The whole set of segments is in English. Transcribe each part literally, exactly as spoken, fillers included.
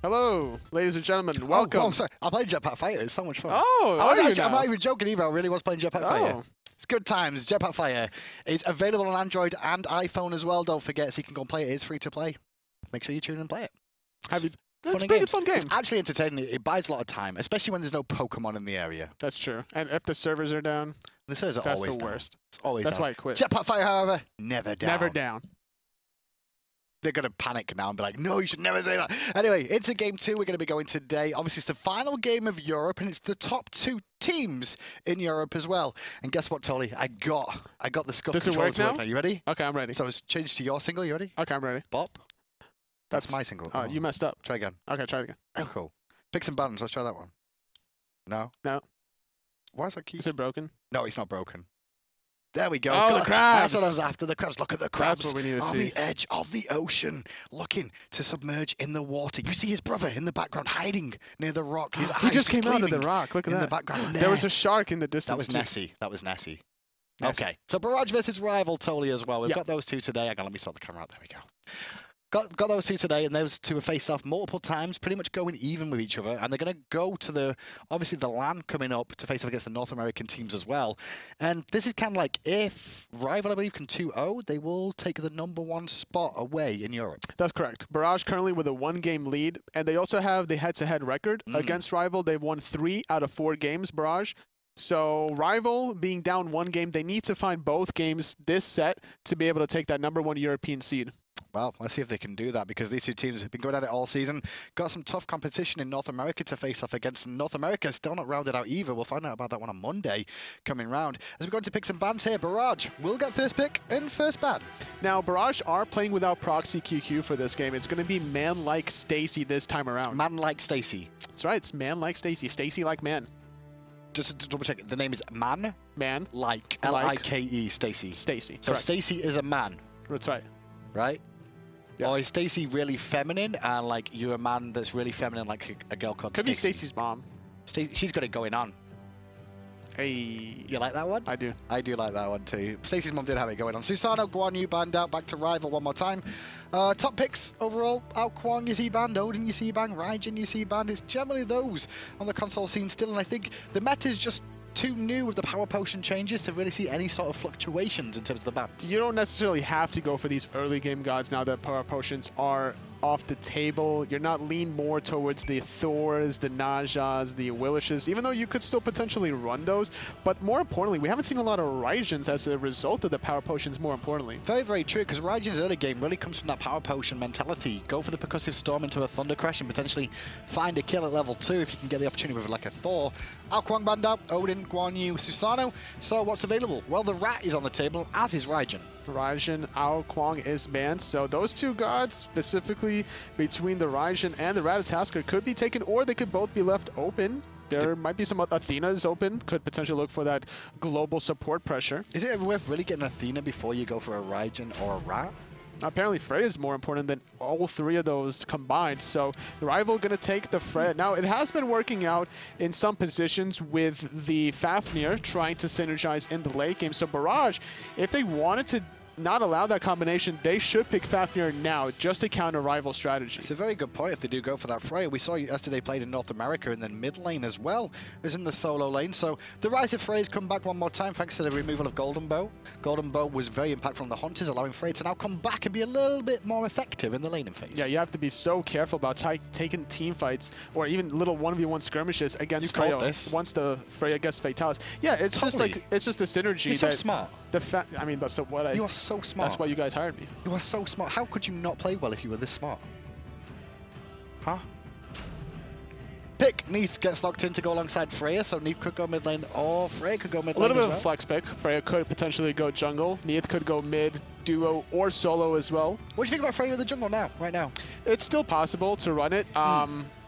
Hello, ladies and gentlemen. Welcome. Oh, oh sorry. I played Jetpack Fighter. It's so much fun. Oh, I was are you actually, I'm now? not even joking either. I really was playing Jetpack Fighter. Oh. It's good times. Jetpack Fighter is available on Android and iPhone as well. Don't forget, so you can go and play it. It's free to play. Make sure you tune in and play it. Have you? Fun That's a and pretty games. fun game. It's actually entertaining. It buys a lot of time, especially when there's no Pokemon in the area. That's true. And if the servers are down, The servers are that's always the down. worst. It's always That's down. why I quit. Jetpack Fighter, however, never down. Never down. They're going to panic now and be like, no, you should never say that. Anyway, into game two we're going to be going today. Obviously, it's the final game of Europe, and it's the top two teams in Europe as well. And guess what, Tolly? I got I got the Scuff Does it controller work to work now? now. You ready? Okay, I'm ready. So it's changed to your single. You ready? Okay, I'm ready. Bop. That's, That's my single. Oh, Come you on. messed up. Try again. Okay, try it again. Oh, cool. Pick some buttons. Let's try that one. No? No. Why is that key? Is it broken? No, it's not broken. There we go. Oh, the God, crabs. That's what I was after. The crabs. Look at the crabs. That's what we need to on see. the edge of the ocean, looking to submerge in the water. You see his brother in the background hiding near the rock. His He eyes just came out of the gleaming rock. Look at in that. the background. There was There. a shark in the distance. That was too. Nessie. That was Nessie. Nessie. Okay, so Barrage versus Rival Tolly as well. We've Yeah. got those two today. Hang on, let me sort the camera out. There we go. Got, got those two today, and those two have faced off multiple times, pretty much going even with each other. And they're going to go to the, obviously, the LAN coming up to face off against the North American teams as well. And this is kind of like if Rival, I believe, can two oh, they will take the number one spot away in Europe. That's correct. Barrage currently with a one-game lead, and they also have the head-to-head record Mm. against Rival. They've won three out of four games, Barrage. So Rival being down one game, they need to find both games this set to be able to take that number one European seed. Well, let's see if they can do that, because these two teams have been going at it all season. Got some tough competition in North America to face off against. North America still not rounded out either. We'll find out about that one on Monday coming round. As we're going to pick some bans here, Barrage will get first pick and first ban. Now, Barrage are playing without Proxy Q Q for this game. It's going to be man like Stacy this time around. Man like Stacy. That's right. It's man like Stacy. Stacy like man. Just to double check, the name is Man Man like L I K E Stacy. Stacy. So Correct. Stacy is a man, That's right. right? Yeah. Or is Stacy really feminine and like you're a man that's really feminine, like a, a girl called Could be Stacy? Stacy's mom. Sta- she's got it going on. Hey. You like that one? I do. I do like that one too. Stacey's mum did have it going on. Susano, Guan Yu banned out, back to Rival one more time. Uh, top picks overall, Ao Kwang you see banned, Odin you see banned, Raijin you see banned. It's generally those on the console scene still, and I think the meta is just too new with the power potion changes to really see any sort of fluctuations in terms of the bans. You don't necessarily have to go for these early game gods now that power potions are off the table. You're not lean more towards the Thors, the Najas, the Willishes, even though you could still potentially run those. But more importantly, we haven't seen a lot of Raijins as a result of the power potions, more importantly. Very, very true, because Raijin's early game really comes from that power potion mentality. Go for the percussive storm into a Thunder Crash and potentially find a kill at level two if you can get the opportunity with like a Thor. Ao Kwang banned out, Odin, Guan Yu, Susano. So what's available? Well, the Rat is on the table, as is Raijin. Raijin, Ao Kwang is banned, so those two gods, specifically between the Raijin and the Ratatoskr, could be taken, or they could both be left open. There might be some Athena's open, could potentially look for that global support pressure. Is it worth really getting Athena before you go for a Raijin or a Rat? Apparently Freya is more important than all three of those combined, so the Rival going to take the Freya. Now, it has been working out in some positions with the Fafnir trying to synergize in the late game, so Barrage, if they wanted to not allow that combination, they should pick Fafnir now just to counter Rival strategy. It's a very good point if they do go for that Freya. We saw yesterday played in North America, and then mid lane as well is in the solo lane. So the rise of Freya's come back one more time thanks to the removal of Golden Bow. Golden Bow was very impactful on the Hunters, allowing Freya to now come back and be a little bit more effective in the laning phase. Yeah, you have to be so careful about taking team fights or even little one v one skirmishes against You Freya called this. once the Freya gets Fatalis. Yeah, it's just Totally. like it's just a synergy. You're so that smart. The fa I mean, that's what I. You are so smart. That's why you guys hired me. You are so smart. How could you not play well if you were this smart? Huh? Pick. Neith gets locked in to go alongside Freya, so Neith could go mid lane, or Freya could go mid A lane little bit as of well. flex pick. Freya could potentially go jungle. Neith could go mid, duo, or solo as well. What do you think about Freya in the jungle now, right now? It's still possible to run it. Um,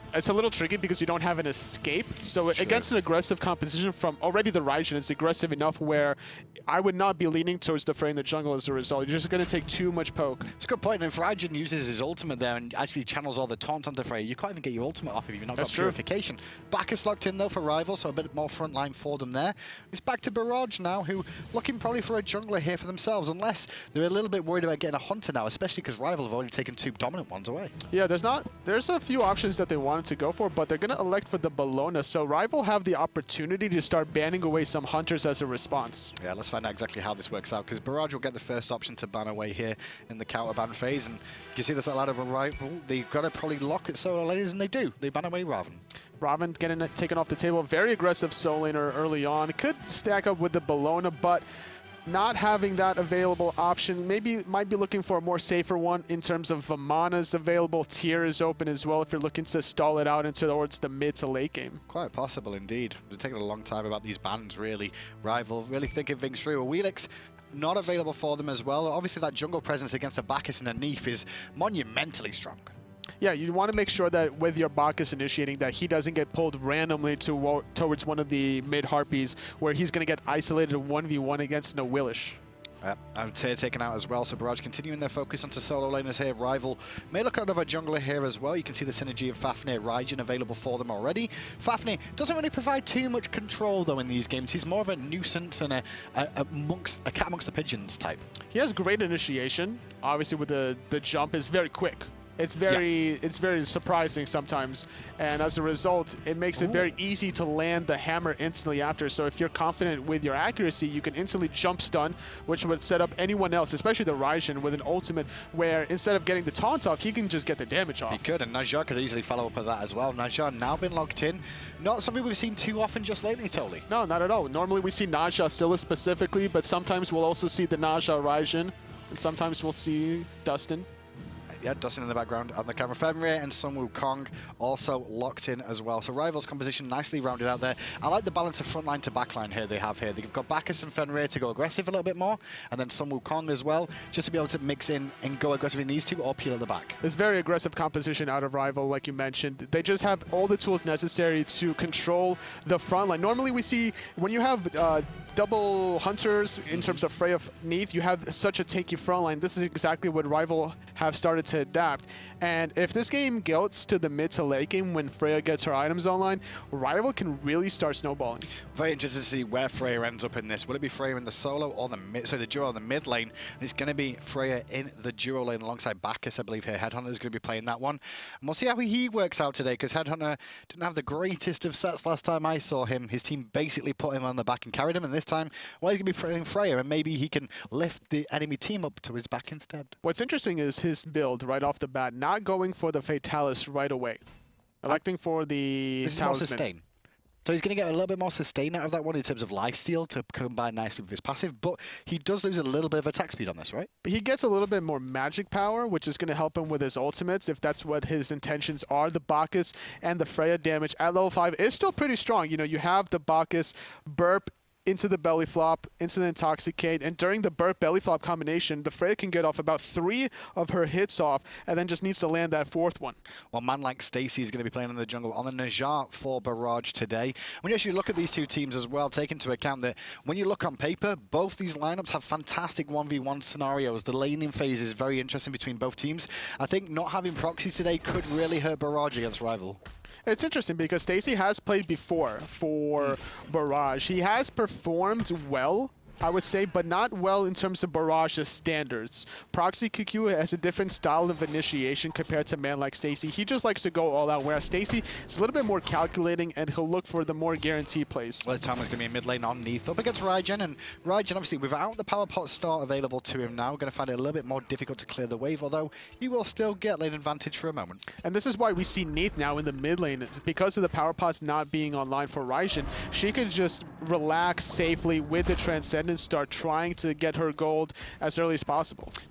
it's a little tricky because you don't have an escape. So Sure. against an aggressive composition from already the Raijin is aggressive enough where I would not be leaning towards the Frey in the jungle as a result. You're just going to take too much poke. It's a good point. And if Raijin uses his ultimate there and actually channels all the taunts onto Frey, you can't even get your ultimate off if you've not That's got true. purification. Bacchus locked in though for Rival, so a bit more front line for them there. It's back to Barrage now, who looking probably for a jungler here for themselves, unless they're a little bit worried about getting a Hunter now, especially because Rival have already taken two dominant ones away. Yeah, there's not. There's a few options that they wanted to go for, but they're going to elect for the Bellona. So Rival have the opportunity to start banning away some Hunters as a response. Yeah, let's find out exactly how this works out, because Barrage will get the first option to ban away here in the counter ban phase, and you can see there's a lot of a Rival. They've got to probably lock at solo ladies, and they do. They ban away Raven. Raven getting it taken off the table. Very aggressive soul laner early on. Could stack up with the Bellona, but not having that available option, maybe might be looking for a more safer one in terms of Vamana's available. Tier is open as well if you're looking to stall it out into towards the mid to late game. Quite possible indeed. They're taking a long time about these bans, really. Rival really thinking things through. Wheelix not available for them as well. Obviously, that jungle presence against a Bacchus and a Neef is monumentally strong. Yeah, you want to make sure that with your Bacchus initiating that he doesn't get pulled randomly to towards one of the mid Harpies where he's going to get isolated one v one against no Willish. Uh, and Tyr taken out as well, so Barrage continuing their focus onto solo laners here. Rival may look out of a jungler here as well. You can see the synergy of Fafnir, Raijin available for them already. Fafnir doesn't really provide too much control though in these games. He's more of a nuisance and a, a, a, amongst, a cat amongst the pigeons type. He has great initiation. Obviously with the, the jump is very quick. It's very, yeah. it's very surprising sometimes, and as a result, it makes Ooh. it very easy to land the hammer instantly after. So if you're confident with your accuracy, you can instantly jump stun, which would set up anyone else, especially the Raijin, with an ultimate where instead of getting the taunt off, he can just get the damage off. He could, and Najjar could easily follow up with that as well. Najjar now been locked in. Not something we've seen too often just lately, Toli. No, not at all. Normally we see Najjar Scylla specifically, but sometimes we'll also see the Najjar Raijin, and sometimes we'll see Dustin. Yeah, Dustin in the background on the camera. Fenrir and Sun Wukong also locked in as well. So Rival's composition nicely rounded out there. I like the balance of frontline to backline here they have here. They've got Bacchus and Fenrir to go aggressive a little bit more, and then Sun Wukong as well, just to be able to mix in and go aggressive in these two or peel at the back. It's very aggressive composition out of Rival, like you mentioned. They just have all the tools necessary to control the frontline. Normally we see when you have uh, double Hunters in terms of Freya Neith, you have such a takey frontline. This is exactly what Rival have started to adapt. And if this game gets to the mid to late game when Freya gets her items online, Rival can really start snowballing. Very interested to see where Freya ends up in this. Will it be Freya in the solo or the mid, so the duo in the mid lane? And it's going to be Freya in the duo lane alongside Bacchus, I believe here. Headhunter is going to be playing that one. And we'll see how he works out today, because Headhunter didn't have the greatest of sets last time I saw him. His team basically put him on the back and carried him, and this time, well, he's going to be playing Freya, and maybe he can lift the enemy team up to his back instead. What's interesting is his build right off the bat, not going for the Fatalis right away. Electing for the this Talisman. Is more sustain. So he's going to get a little bit more sustain out of that one in terms of lifesteal to combine nicely with his passive, but he does lose a little bit of attack speed on this, right? He gets a little bit more magic power, which is going to help him with his ultimates, if that's what his intentions are. The Bacchus and the Freya damage at level five is still pretty strong. You know, you have the Bacchus burp into the belly flop, into the intoxicate, and during the burp belly flop combination, the Freya can get off about three of her hits off, and then just needs to land that fourth one. Well, man like Stacy is going to be playing in the jungle on the Najjar for Barrage today. When you actually look at these two teams as well, take into account that when you look on paper, both these lineups have fantastic one v one scenarios. The laning phase is very interesting between both teams. I think not having Proxy today could really hurt Barrage against Rival. It's interesting because Stacy has played before for Barrage. He has performed well, I would say, but not well in terms of Barrage's standards. Proxy Q Q has a different style of initiation compared to a man like Stacy. He just likes to go all out, whereas Stacy is a little bit more calculating, and he'll look for the more guaranteed plays. Well, Tom is going to be in mid lane on Neith up against Raijin, and Raijin, obviously, without the power pot start available to him now, going to find it a little bit more difficult to clear the wave, although he will still get lane advantage for a moment. And this is why we see Neith now in the mid lane. It's because of the power pots not being online for Raijin, she could just relax safely with the Transcendence, start trying to get her gold as early as possible.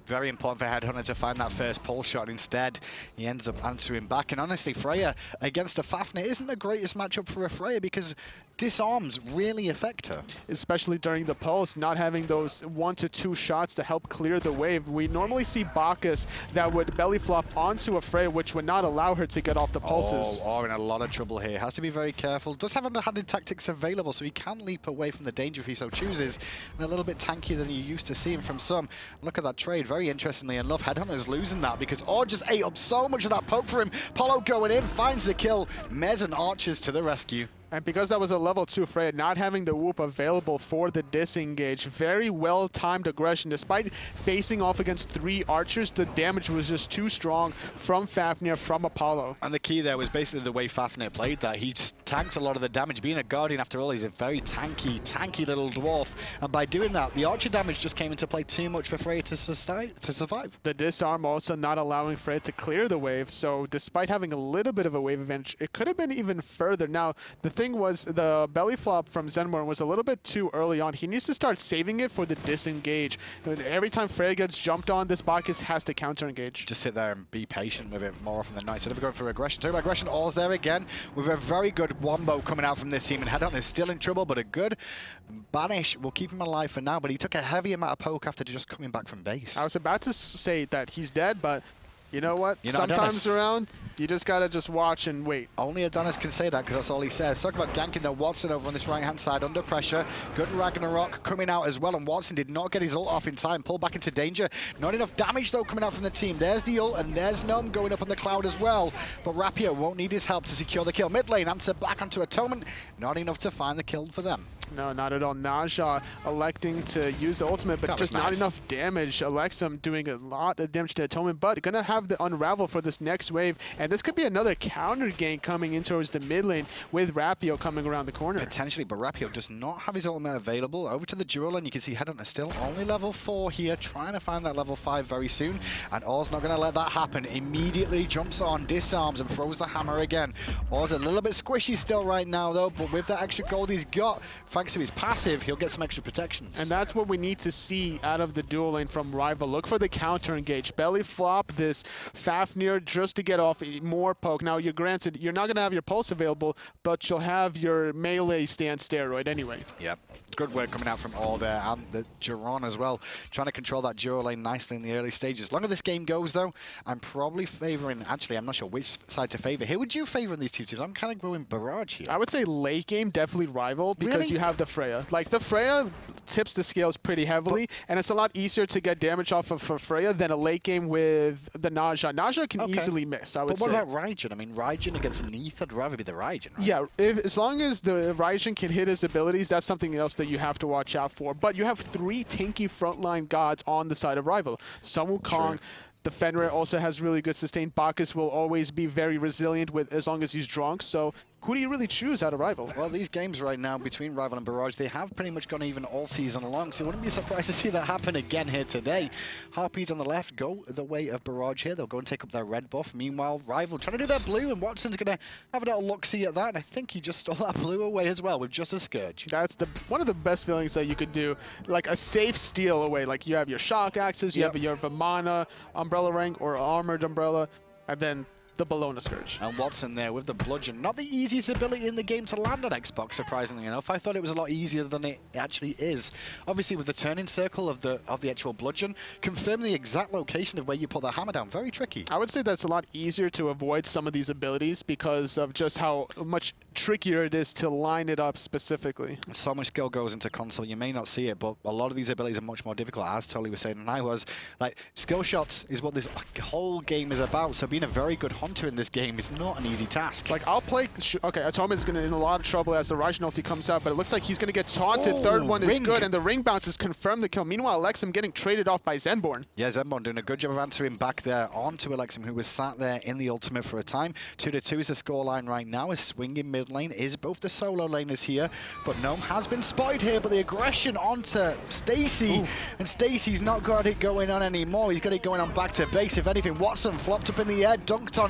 Very important for Headhunter to find that first pull shot. Instead, he ends up answering back. And honestly, Freya against a Fafnir isn't the greatest matchup for a Freya because disarms really affect her. Especially during the pulse, not having those one to two shots to help clear the wave. We normally see Bacchus that would belly flop onto a Freya, which would not allow her to get off the pulses. Oh, oh, in a lot of trouble here. Has to be very careful. Does have underhanded tactics available, so he can leap away from the danger if he so chooses. And a little bit tankier than you used to seeing from some. Look at that trade. Very interestingly enough, Headhunter's losing that because Or just ate up so much of that poke for him. Polo going in, finds the kill. Mez and Archers to the rescue. And because that was a level two Freya, not having the whoop available for the disengage, very well-timed aggression. Despite facing off against three archers, the damage was just too strong from Fafnir, from Apollo. And the key there was basically the way Fafnir played that. He just tanked a lot of the damage. Being a Guardian, after all, he's a very tanky, tanky little dwarf. And by doing that, the archer damage just came into play too much for Freya to, to survive. The disarm also not allowing Freya to clear the wave, so despite having a little bit of a wave advantage, it could have been even further. Now, the thing was the belly flop from Zenborn was a little bit too early on. He needs to start saving it for the disengage. Every time Freya gets jumped on, this Bacchus has to counter engage. Just sit there and be patient with it more often than not. Instead of going for aggression. Talking about aggression, All's there again with a very good wombo coming out from this team. And Headhunter is still in trouble, but a good banish will keep him alive for now. But he took a heavy amount of poke after just coming back from base. I was about to say that he's dead, but you know what? You know, sometimes Adonis, around, you just gotta just watch and wait. Only Adonis can say that because that's all he says. Talk about ganking though. Watson over on this right-hand side under pressure. Good Ragnarok coming out as well, and Watson did not get his ult off in time. Pulled back into danger. Not enough damage though coming out from the team. There's the ult, and there's Gnome going up on the cloud as well. But Rapier won't need his help to secure the kill. Mid lane, answer back onto Atonement. Not enough to find the kill for them. No, not at all. Naja electing to use the ultimate, but just nice. Not enough damage. Alexum doing a lot of damage to Atonement, but gonna have the Unravel for this next wave, and this could be another counter gank coming in towards the mid lane with Rapio coming around the corner. Potentially, but Rapio does not have his ultimate available. Over to the duel, and you can see Headhunter still only level four here, trying to find that level five very soon, and Or's not gonna let that happen. Immediately jumps on, disarms, and throws the hammer again. Or's a little bit squishy still right now though, but with that extra gold he's got, thanks to his passive, he'll get some extra protections. And that's what we need to see out of the duel lane from Rival. Look for the counter engage. Belly flop this Fafnir just to get off more poke. Now, you're granted, you're not going to have your pulse available, but you'll have your melee stand steroid anyway. Yep. Good work coming out from all there, and the Jiron as well, trying to control that duo lane nicely in the early stages. As long as this game goes, though, I'm probably favoring, actually, I'm not sure which side to favor. Who would you favor in these two teams? I'm kind of going Barrage here. I would say late game, definitely Rival, because really? you have the Freya. Like, the Freya tips the scales pretty heavily, but, and it's a lot easier to get damage off of for Freya than a late game with the Naja. Naja can okay. easily miss, I would but what say. about Raijin? I mean, Raijin against Neith, I'd rather be the Raijin, right? Yeah, if, as long as the Raijin can hit his abilities, that's something else that you have to watch out for. But you have three tanky frontline gods on the side of Rival. Sun Wukong, True. The Fenrir also has really good sustain. Bacchus will always be very resilient with as long as he's drunk. So who do you really choose out of Rival? Well, these games right now between Rival and Barrage, they have pretty much gone even all season long, so I wouldn't be surprised to see that happen again here today. Harpies on the left go the way of Barrage here. They'll go and take up their red buff. Meanwhile, Rival trying to do their blue, and Watson's going to have a little look-see at that, and I think he just stole that blue away as well with just a Scourge. That's the one of the best feelings that you could do, like a safe steal away. Like you have your Shock Axes, you yep. have your Vamana Umbrella Rank or Armored Umbrella, and then the Bellona Scourge. And Watson there with the bludgeon. Not the easiest ability in the game to land on Xbox, surprisingly enough. I thought it was a lot easier than it actually is. Obviously, with the turning circle of the of the actual bludgeon, confirm the exact location of where you put the hammer down. Very tricky. I would say that's a lot easier to avoid some of these abilities because of just how much trickier it is to line it up specifically. So much skill goes into console. You may not see it, but a lot of these abilities are much more difficult, as Tolly was saying, and I was. Like, skill shots is what this whole game is about, so being a very good hunter in this game is not an easy task. Like, I'll play... Okay, Atomic is going to in a lot of trouble as the Raijin ulti comes out, but it looks like he's going to get taunted. Oh, Third one is ring. good, and the ring bounce has confirmed the kill. Meanwhile, Alexum getting traded off by Zenborn. Yeah, Zenborn doing a good job of answering back there onto Alexum, who was sat there in the ultimate for a time. Two to two is the scoreline right now. Is swinging mid lane is both the solo laners here, but Gnome has been spotted here, but the aggression onto Stacy, and Stacy's not got it going on anymore. He's got it going on back to base. If anything, Watson flopped up in the air, dunked on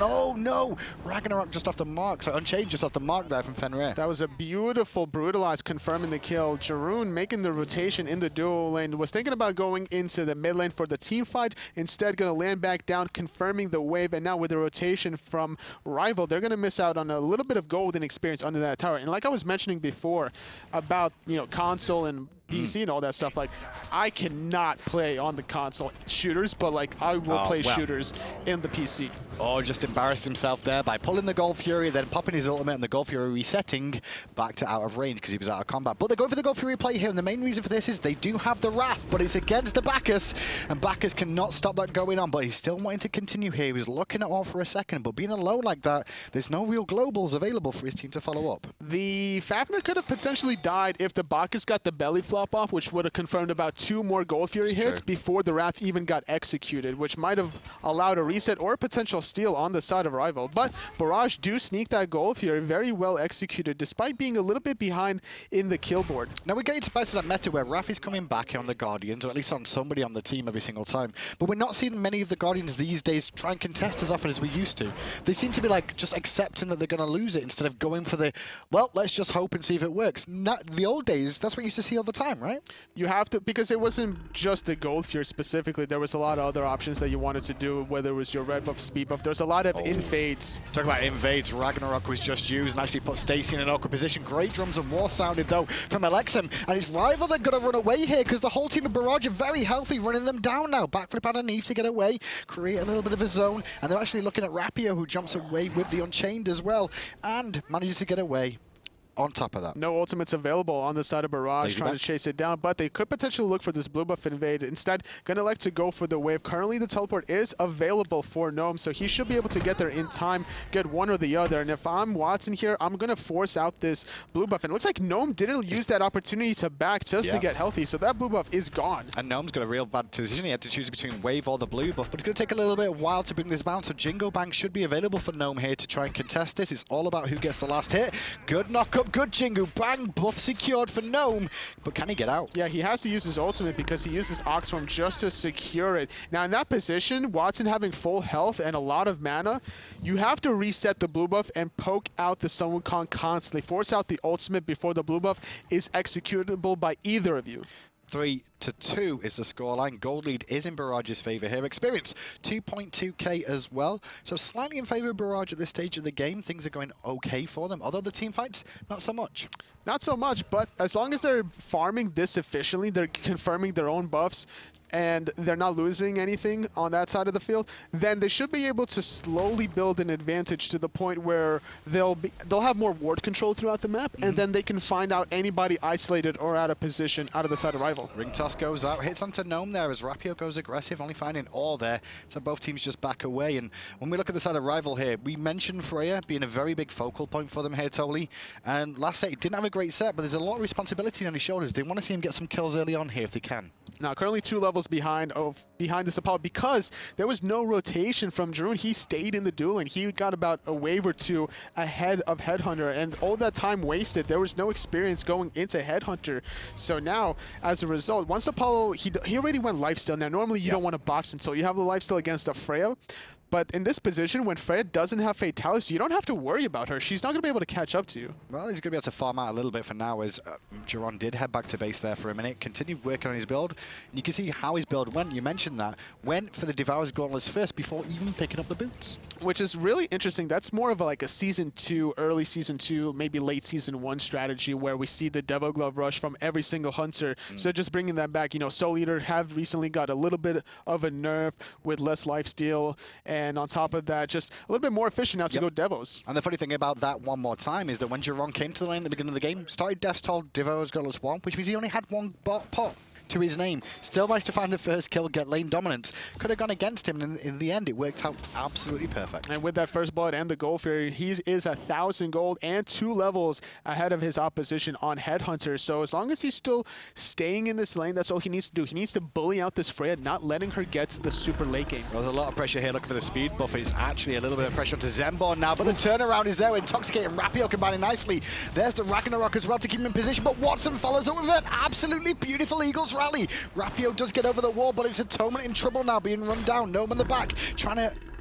Oh no! Ragnarok just off the mark, so Unchained just off the mark there from Fenrir. That was a beautiful Brutalize confirming the kill. Jeroen making the rotation in the duo lane, was thinking about going into the mid lane for the team fight, instead going to land back down, confirming the wave, and now with the rotation from Rival, they're going to miss out on a little bit of golden experience under that tower. And like I was mentioning before about, you know, console and P C mm. and all that stuff, like, I cannot play on the console shooters, but like, I will oh, play well. shooters in the P C. Oh, just embarrassed himself there by pulling the Gold Fury, then popping his ultimate, and the Gold Fury resetting back to out of range because he was out of combat. But they're going for the Gold Fury play here, and the main reason for this is they do have the Wrath, but it's against the Bacchus, and Bacchus cannot stop that going on, but he's still wanting to continue here. He was looking at all for a second, but being alone like that, there's no real globals available for his team to follow up. The Fafnir could have potentially died if the Bacchus got the belly flop off, which would have confirmed about two more Gold Fury it's hits true. before the Wrath even got executed, which might have allowed a reset or a potential steal on the side of Rival. But Barrage do sneak that Gold Fury, very well executed, despite being a little bit behind in the kill board. Now we're getting to back to that meta where Wrath is coming back on the Guardians, or at least on somebody on the team every single time. But we're not seeing many of the Guardians these days try and contest as often as we used to. They seem to be like just accepting that they're going to lose it instead of going for the, well, let's just hope and see if it works. Not the old days, that's what you used to see all the time, right? You have to, because it wasn't just the Gold Fury specifically, there was a lot of other options that you wanted to do, whether it was your red buff, speed buff. There's a lot of oh. invades. Talk about invades, Ragnarok was just used and actually put Stacy in an awkward position. Great drums of war sounded though from Alexem, and his Rival then going to run away here because the whole team of Barrage are very healthy, running them down now. Backflip underneath to get away, create a little bit of a zone, and they're actually looking at Rapio, who jumps away with the Unchained as well, and manages to get away. On top of that, no ultimates available on the side of Barrage, trying back. to chase it down, but they could potentially look for this blue buff invade. Instead, gonna like to go for the wave. Currently, the teleport is available for Gnome, so he should be able to get there in time, get one or the other. And if I'm Watson here, I'm gonna force out this blue buff. And it looks like Gnome didn't use that opportunity to back just yeah. to get healthy, so that blue buff is gone. And Gnome's got a real bad decision. He had to choose between wave or the blue buff, but it's gonna take a little bit of while to bring this bounce. So Jingle Bang should be available for Gnome here to try and contest this. It's all about who gets the last hit. Good knock up, good Jingle Bang. Bang, buff secured for Gnome, but can he get out? Yeah, he has to use his ultimate because he uses Oxform just to secure it. Now, in that position, Watson having full health and a lot of mana, you have to reset the blue buff and poke out the Sun Wukong constantly. Force out the ultimate before the blue buff is executable by either of you. Three to two is the scoreline. Gold lead is in Barrage's favor here. Experience two point two K as well. So slightly in favor of Barrage at this stage of the game. Things are going okay for them. Although the team fights, not so much. Not so much, but as long as they're farming this efficiently, they're confirming their own buffs, and they're not losing anything on that side of the field, then they should be able to slowly build an advantage to the point where they'll be they'll have more ward control throughout the map, mm-hmm. and then they can find out anybody isolated or out of position out of the side of Rival. Ring toss goes out, hits onto Gnome there as Rapio goes aggressive, only finding all there, so both teams just back away. And when we look at the side of Rival here, we mentioned Freya being a very big focal point for them here, Toli, and last set he didn't have a great set, but there's a lot of responsibility on his shoulders. They want to see him get some kills early on here if they can. Now, currently two levels behind of behind this Apollo because there was no rotation from Jeroen. He stayed in the duel, and he got about a wave or two ahead of Headhunter, and all that time wasted. There was no experience going into Headhunter. So now, as a result, once Apollo, he, he already went lifesteal. Now, normally you yep. don't want to box until you have a lifesteal against a Freya. But in this position, when Freya doesn't have Fatalis, you don't have to worry about her. She's not going to be able to catch up to you. Well, he's going to be able to farm out a little bit for now, as uh, Jeroen did head back to base there for a minute, continued working on his build. And you can see how his build went. You mentioned that. Went for the Devourer's Gauntlets first before even picking up the boots. Which is really interesting. That's more of a, like a Season two, early Season two, maybe late Season one strategy where we see the Devil Glove rush from every single hunter. Mm. So just bringing that back, you know, Soul Eater have recently got a little bit of a nerf with less lifesteal, and on top of that, just a little bit more efficient now to yep. go Devos. And the funny thing about that one more time is that when Jeroen came to the lane at the beginning of the game, started Death's Toll, Devourer's Gauntlets one, which means he only had one bot pot to his name. Still managed to find the first kill, get lane dominance. Could have gone against him, and in, in the end, it worked out absolutely perfect. And with that first blood and the Gold Fury, he is a thousand gold and two levels ahead of his opposition on Headhunter. So as long as he's still staying in this lane, that's all he needs to do. He needs to bully out this Freya, not letting her get to the super late game. Well, there's a lot of pressure here looking for the speed buff. It's actually a little bit of pressure onto Zenborn now, but the turnaround is there. Intoxicate and Rapio combining nicely. There's the Ragnarok as well to keep him in position, but Watson follows up with an absolutely beautiful Eagles rally. Rapio does get over the wall, but it's Atonement in trouble now, being run down. Gnome in the back, trying to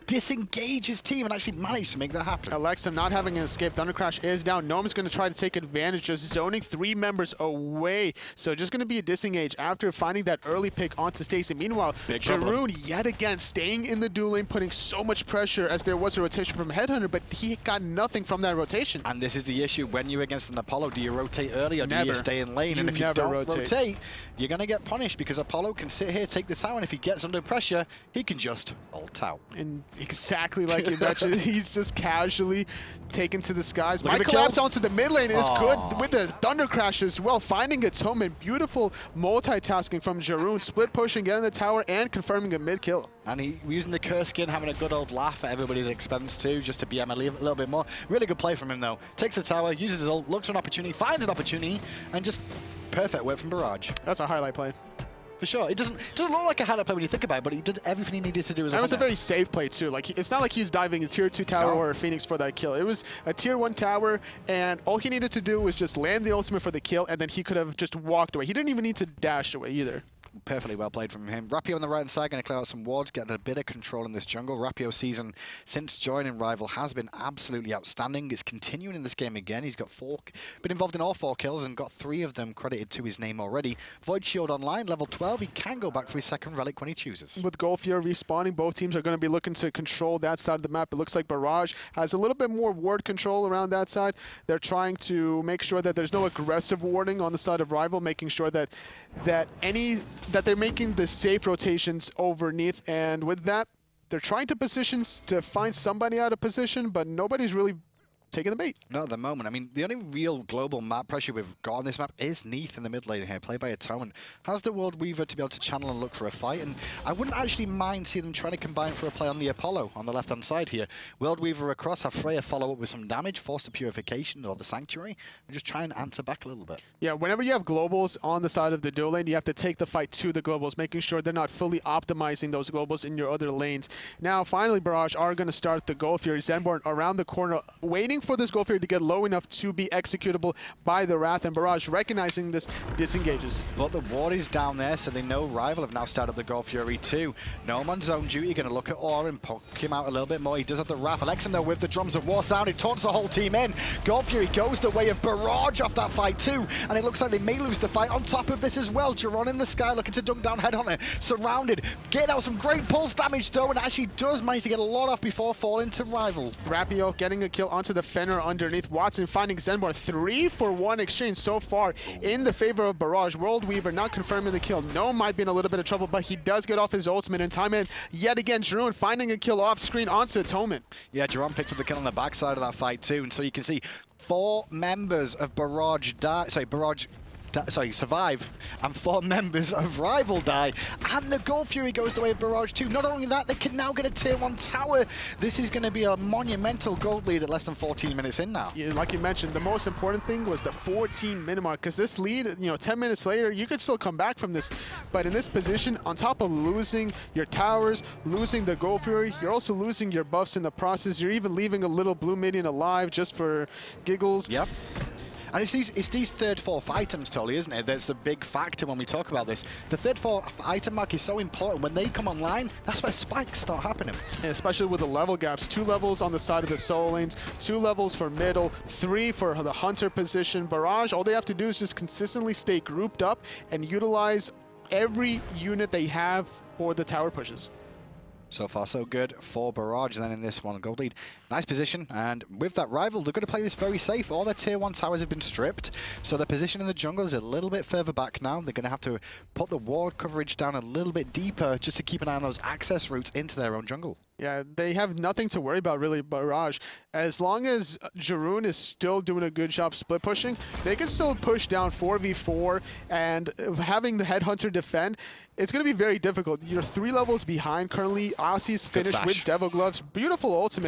disengage his team and actually manage to make that happen. Alexa not having an escape. Thunder Crash is down. Gnome's going to try to take advantage, just zoning three members away. So just going to be a disengage after finding that early pick onto Stacy. Meanwhile, Jeroen yet again staying in the duel lane, putting so much pressure as there was a rotation from Headhunter, but he got nothing from that rotation. And this is the issue. When you're against an Apollo, do you rotate early or Never. do you stay in lane? You and if you never don't rotate. rotate, you're going to get punished because Apollo can sit here, take the tower, and if he gets under pressure, he can just ult out. And exactly like you mentioned, he's just casually taken to the skies. Look My at the collapse kills. onto the mid lane is Aww. good with the Thunder Crash as well. Finding Atonement, beautiful multitasking from Jeroen, split pushing, getting the tower, and confirming a mid kill. And he using the curse skin, having a good old laugh at everybody's expense too, just to B M a li- little bit more. Really good play from him though. Takes the tower, uses his ult, looks for an opportunity, finds an opportunity, and just perfect work from Barrage. That's a highlight play. For sure. It doesn't doesn't look like a highlight play when you think about it, but he did everything he needed to do as a That was a hunter. very safe play too. Like, it's not like he's diving a tier two tower No. or a Phoenix for that kill. It was a tier one tower, and all he needed to do was just land the ultimate for the kill, and then he could have just walked away. He didn't even need to dash away either. Perfectly well played from him. Rapio on the right-hand side, going to clear out some wards, getting a bit of control in this jungle. Rapio's season since joining Rival has been absolutely outstanding. It's continuing in this game again. He's got four, been involved in all four kills and got three of them credited to his name already. Void Shield online, level twelve. He can go back for his second relic when he chooses. With Golfier respawning, both teams are going to be looking to control that side of the map. It looks like Barrage has a little bit more ward control around that side. They're trying to make sure that there's no aggressive warding on the side of Rival, making sure that that any that they're making the safe rotations overneath, and with that, they're trying to position to find somebody out of position, but nobody's really taking the bait. Not at the moment. I mean, the only real global map pressure we've got on this map is Neath in the mid lane here, played by Atonement. Has the World Weaver to be able to channel and look for a fight, and I wouldn't actually mind seeing them trying to combine for a play on the Apollo on the left-hand side here. World Weaver across, have Freya follow up with some damage, force the Purification or the Sanctuary, and just try and answer back a little bit. Yeah, whenever you have globals on the side of the dual lane, you have to take the fight to the globals, making sure they're not fully optimizing those globals in your other lanes. Now, finally, Barrage are going to start the Golfier. Zenborn around the corner, waiting for this Golfier to get low enough to be executable by the Wrath, and Barrage, recognizing this, disengages. But the ward is down there, so they know Rival have now started the Golf Fury too. Gnome on zone duty, going to look at Aura and poke him out a little bit more. He does have the Wrath. Alexim though with the drums of war sound, it taunts the whole team in. Golf Fury goes the way of Barrage off that fight too, and it looks like they may lose the fight. On top of this as well, Jeroen in the sky looking to dunk down Headhunter, surrounded. Getting out some great pulse damage though, and actually does manage to get a lot off before falling to Rival. Rapio getting a kill onto the Fenrir underneath. Watson finding Zenborn. Three for one exchange so far in the favor of Barrage. World Weaver not confirming the kill. Gnome might be in a little bit of trouble, but he does get off his ultimate in time. And yet again, Jeroen finding a kill off screen onto Atonement. Yeah, Jeroen picked up the kill on the backside of that fight too, and so you can see four members of Barrage die. Sorry, Barrage. Sorry, survive, and four members of Rival die, and the Golf Fury goes the way of Barrage too. Not only that, they can now get a tier one tower. This is going to be a monumental gold lead at less than fourteen minutes in now. Yeah, like you mentioned, the most important thing was the fourteen minute mark, because this lead, you know, ten minutes later, you could still come back from this. But in this position, on top of losing your towers, losing the Golf Fury, you're also losing your buffs in the process. You're even leaving a little blue minion alive just for giggles. Yep. And it's these, it's these third, fourth items, Tolly, isn't it? That's the big factor when we talk about this. The third, fourth item mark is so important. When they come online, that's where spikes start happening. And especially with the level gaps. Two levels on the side of the solo lanes, two levels for middle, three for the Hunter position. Barrage, all they have to do is just consistently stay grouped up and utilize every unit they have for the tower pushes. So far, so good for Barrage then in this one. Gold lead. Nice position, and with that Rival, they're going to play this very safe. All their tier one towers have been stripped, so their position in the jungle is a little bit further back now. They're going to have to put the ward coverage down a little bit deeper just to keep an eye on those access routes into their own jungle. Yeah, they have nothing to worry about, really, Barrage. As long as Jeroen is still doing a good job split pushing, they can still push down four v four, and having the Headhunter defend, it's going to be very difficult. You're three levels behind currently. Aussie's finished with Devil Gloves. Beautiful ultimate coming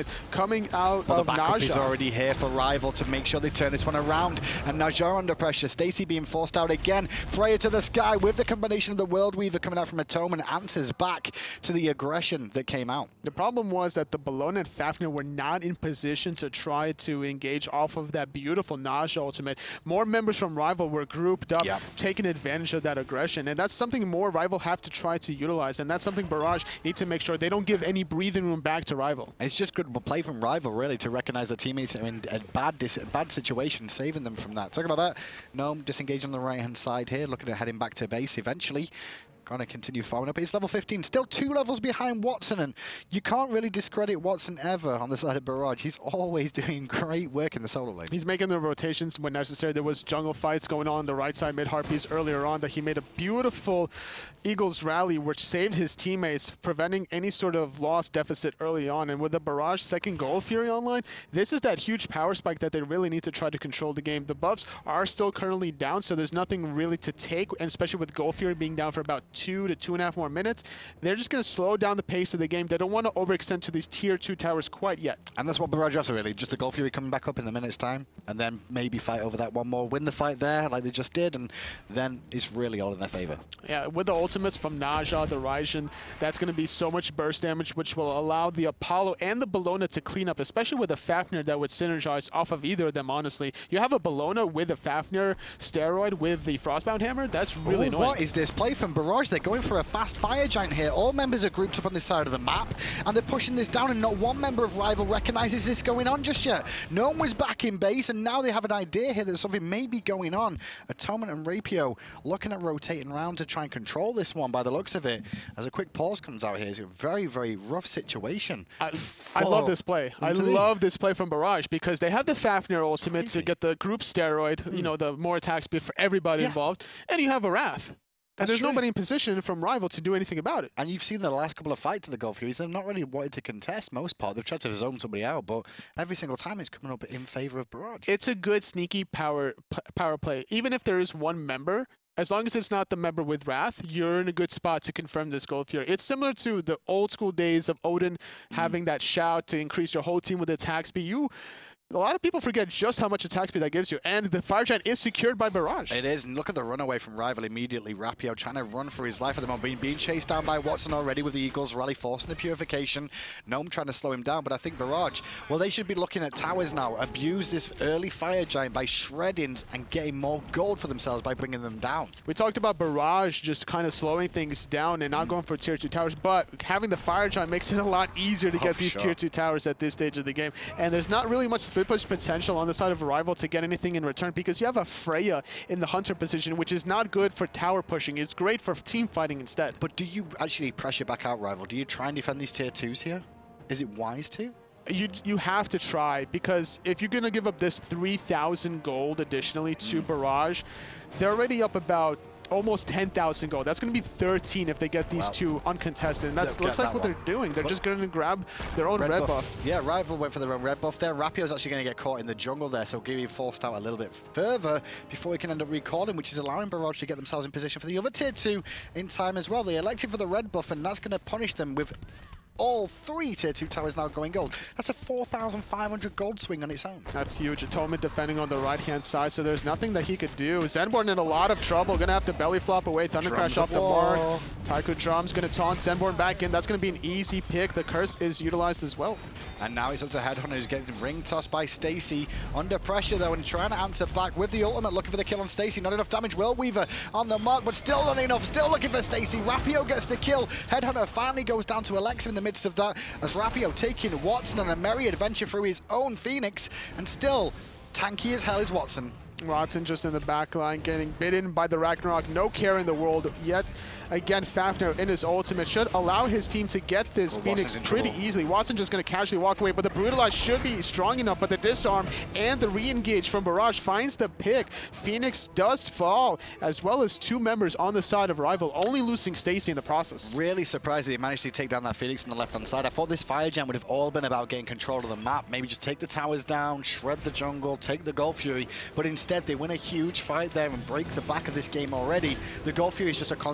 coming out well, of the backup is Naja. already here for Rival to make sure they turn this one around. And Naja under pressure. Stacy being forced out again. Freya to the sky with the combination of the World Weaver coming out from Atonement, answers back to the aggression that came out. The problem was that the Bellona and Fafnir were not in position to try to engage off of that beautiful Naja ultimate. More members from Rival were grouped up, Yep. taking advantage of that aggression, and that's something more Rival have to try to utilize, and that's something Barrage need to make sure they don't give any breathing room back to Rival. It's just good play from Rival, really, to recognize that teammates are in a bad, dis bad situation, saving them from that. Talking about that, Gnome disengaged on the right-hand side here, looking at heading back to base eventually. Gonna continue farming up. He's level fifteen, still two levels behind Watson, and you can't really discredit Watson ever on the side of Barrage. He's always doing great work in the solo lane. He's making the rotations when necessary. There was jungle fights going on on the right side mid Harpies earlier on that he made a beautiful Eagles rally which saved his teammates, preventing any sort of loss deficit early on. And with the Barrage second Gold Fury online, this is that huge power spike that they really need to try to control the game. The buffs are still currently down, so there's nothing really to take, and especially with Gold Fury being down for about two to two and a half more minutes, they're just going to slow down the pace of the game. They don't want to overextend to these tier two towers quite yet. And that's what Barrage after, really. Just the Gold Fury coming back up in a minute's time, and then maybe fight over that one more, win the fight there like they just did, and then it's really all in their favor. Yeah, with the ultimates from Naja, the Raijin, that's going to be so much burst damage, which will allow the Apollo and the Bellona to clean up, especially with a Fafnir that would synergize off of either of them, honestly. You have a Bellona with a Fafnir steroid with the Frostbound Hammer, that's really Ooh, annoying. What is this play from Barrage? They're going for a fast fire giant here. All members are grouped up on this side of the map, and they're pushing this down, and not one member of Rival recognizes this going on just yet. No one was back in base, and now they have an idea here that something may be going on. Atonement and Rapio looking at rotating around to try and control this one by the looks of it. As a quick pause comes out here, it's a very, very rough situation. I, I love this play. I Into love this play from Barrage because they have the Fafnir ultimate to get the group steroid, mm. you know, the more attack speed for everybody yeah. involved, and you have a Wrath. And That's there's true. nobody in position from Rival to do anything about it. And you've seen the last couple of fights of the Gold Furies, they've not really wanted to contest most part. They've tried to zone somebody out, but every single time it's coming up in favor of Barrage. It's a good sneaky power power play. Even if there is one member, as long as it's not the member with Wrath, you're in a good spot to confirm this Gold Fury. It's similar to the old school days of Odin mm. having that shout to increase your whole team with attack speed. You A lot of people forget just how much attack speed that gives you, and the Fire Giant is secured by Barrage. It is, and look at the runaway from Rival immediately. Rapio trying to run for his life at the moment, being, being chased down by Watson already with the Eagles rally, forcing the purification. Gnome trying to slow him down, but I think Barrage, well, they should be looking at towers now. Abuse this early Fire Giant by shredding and getting more gold for themselves by bringing them down. We talked about Barrage just kind of slowing things down and not mm. going for tier two towers, but having the Fire Giant makes it a lot easier to oh, get these sure. tier two towers at this stage of the game. And there's not really much split push potential on the side of Rival to get anything in return because you have a Freya in the Hunter position, which is not good for tower pushing. It's great for team fighting instead. But do you actually pressure back out Rival? Do you try and defend these tier twos here? Is it wise to? You, you have to try, because if you're going to give up this three thousand gold additionally to mm. Barrage, they're already up about almost ten thousand gold. That's going to be thirteen if they get these wow. two uncontested. And that looks like that what one. they're doing. They're what? just going to grab their own red, red buff. buff. Yeah, Rival went for their own red buff there. Rapio's actually going to get caught in the jungle there, so getting forced out a little bit further before he can end up recalling, which is allowing Barrage to get themselves in position for the other tier two in time as well. They elected for the red buff, and that's going to punish them with all three tier two towers now going gold. That's a four thousand five hundred gold swing on its own. That's huge. Atonement defending on the right-hand side, so there's nothing that he could do. Zenborn in a lot of trouble. Going to have to belly flop away. Thunder Crash off the mark. Taiko Drums going to taunt Zenborn back in. That's going to be an easy pick. The curse is utilized as well. And now it's up to Headhunter, who's getting ring tossed by Stacy. Under pressure, though, and trying to answer back with the ultimate, looking for the kill on Stacy. Not enough damage. World Weaver on the mark, but still not enough. Still looking for Stacy. Rapio gets the kill. Headhunter finally goes down to Alexa in the midst of that, as Rapio taking Watson on a merry adventure through his own Phoenix, and still tanky as hell is Watson. Watson just in the back line, getting bitten by the Ragnarok. No care in the world yet. Again, Fafnir in his ultimate should allow his team to get this well, Phoenix pretty trouble. easily. Watson just going to casually walk away, but the Brutalize should be strong enough, but the disarm and the re-engage from Barrage finds the pick. Phoenix does fall, as well as two members on the side of Rival, only losing Stacy in the process. Really surprised that he managed to take down that Phoenix on the left-hand side. I thought this Fire Gem would have all been about getting control of the map. Maybe just take the towers down, shred the jungle, take the Gold Fury, but instead they win a huge fight there and break the back of this game already. The Gold Fury is just a consolation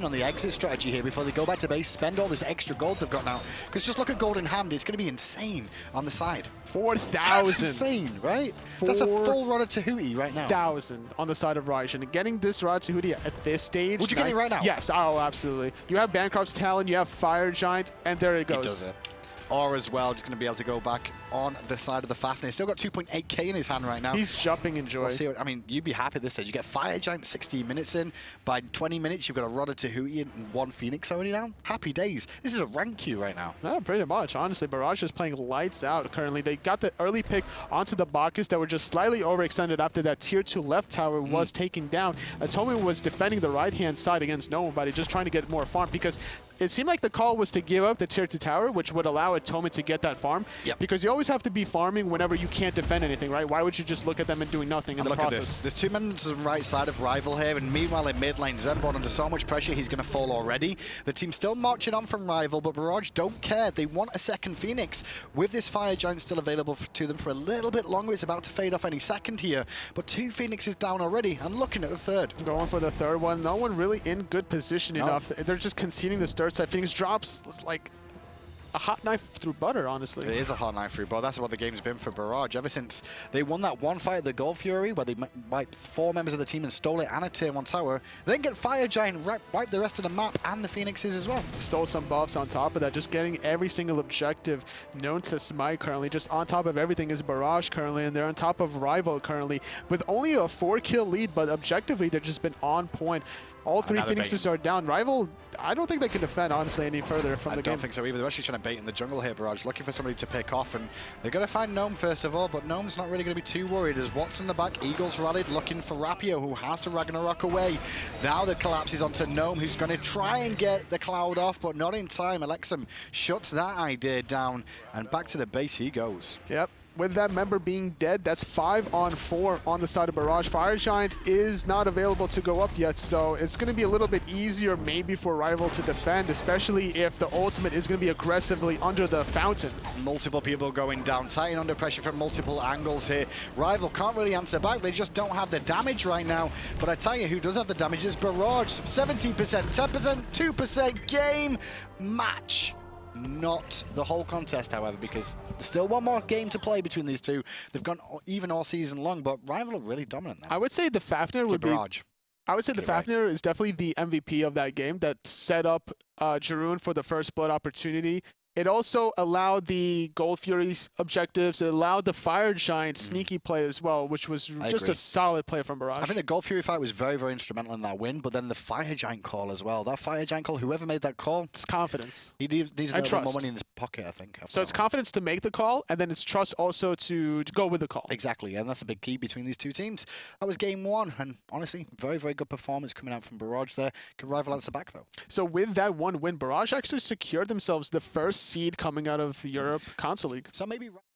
on the exit strategy here before they go back to base, spend all this extra gold they've got now. Because just look at gold in hand, it's going to be insane on the side. four thousand. That's insane, right? That's a full Rod of Tahuti right now. Thousand on the side of Raijin. Getting this Rod of Tahuti at this stage. Would you get it right now? Yes, oh, absolutely. You have Bancroft's Talon, you have Fire Giant, and there it goes. He does it. Or as well, just going to be able to go back on the side of the Fafnir. Still got two point eight K in his hand right now. He's jumping in joy. We'll see what, I mean, you'd be happy at this stage. You get Fire Giant sixteen minutes in. By twenty minutes, you've got a Rod of Tahuti and one Phoenix already now. Happy days. This is a rank queue right now. No, pretty much. Honestly, Barrage is playing lights out currently. They got the early pick onto the Bacchus that were just slightly overextended after that tier two left tower mm. was taken down. Atomi was defending the right-hand side against Nobody, just trying to get more farm because it seemed like the call was to give up the tier two tower, which would allow Atomi to get that farm. Yep. Because you always have to be farming whenever you can't defend anything, right? Why would you just look at them and doing nothing in and the look process? At this. There's two members on the right side of Rival here, and meanwhile in mid lane, Zenborn under so much pressure, he's going to fall already. The team's still marching on from Rival, but Barrage don't care. They want a second Phoenix. With this Fire Giant still available to them for a little bit longer, it's about to fade off any second here. But two Phoenixes down already, and looking at the third. Going for the third one. No one really in good position no. enough. They're just conceding this third side. Phoenix drops. It's like a hot knife through butter, honestly. It is a hot knife through butter. That's what the game's been for Barrage. Ever since they won that one fight at the Gold Fury, where they wiped four members of the team and stole it and a tier one tower, then get Fire Giant, wipe the rest of the map and the Phoenixes as well. Stole some buffs on top of that, just getting every single objective known to Smite currently. Just on top of everything is Barrage currently, and they're on top of Rival currently with only a four kill lead, but objectively they've just been on point. All three Another Phoenixes bait. are down. Rival, I don't think they can defend, honestly, any further from I the game. I game. don't think so either. They're actually trying to bait in the jungle here, Barrage, looking for somebody to pick off, and they're going to find Gnome first of all, but Gnome's not really going to be too worried. As Watts in the back, Eagles rallied, looking for Rapio, who has to Ragnarok away. Now the collapse is onto Gnome, who's going to try and get the cloud off, but not in time. Alexum shuts that idea down, and back to the base he goes. Yep. With that member being dead, that's five on four on the side of Barrage. Fire Giant is not available to go up yet, so it's going to be a little bit easier maybe for Rival to defend, especially if the ultimate is going to be aggressively under the fountain. Multiple people going down, Titan under pressure from multiple angles here. Rival can't really answer back. They just don't have the damage right now. But I tell you who does have the damage is Barrage. seventeen percent, ten percent, two percent game match. Not the whole contest, however, because there's still one more game to play between these two. They've gone even all season long, but Rival are really dominant now. I would say the Fafnir would be... Barrage. I would say the Fafnir right. is definitely the M V P of that game that set up uh, Jeroen for the first blood opportunity. It also allowed the Gold Fury's objectives. It allowed the Fire Giant sneaky play as well, which was I just agree. a solid play from Barrage. I think the Gold Fury fight was very, very instrumental in that win, but then the Fire Giant call as well. That Fire Giant call, whoever made that call... It's confidence. He needs a little trust. more money in his pocket, I think. So it's confidence to make the call, and then it's trust also to, to go with the call. Exactly, and that's a big key between these two teams. That was game one, and honestly, very, very good performance coming out from Barrage there. Can Rival answer back, though? So with that one win, Barrage actually secured themselves the first seed coming out of the Europe Console League. So maybe...